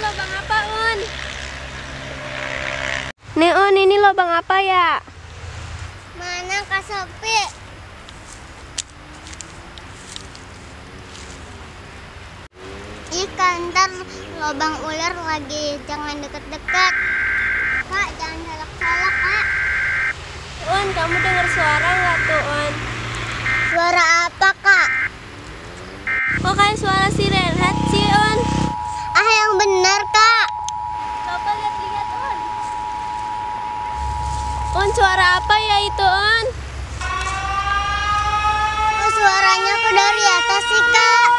lubang apa, Un? Nih, Un, ini lubang apa ya? Mana Kak Sopi? Ikan, ntar lubang ular lagi, jangan deket-deket. Kak, jangan salak-salak, Kak. Un, kamu dengar suara nggak tuh, Un? Suara apa, Kak? Kok kayak suara si Renhat sih, Un? Ah, yang benar, Kak. Coba lihat-lihat, Un. Un, suara apa ya itu, Un? Oh, suaranya kok dari atas sih, Kak?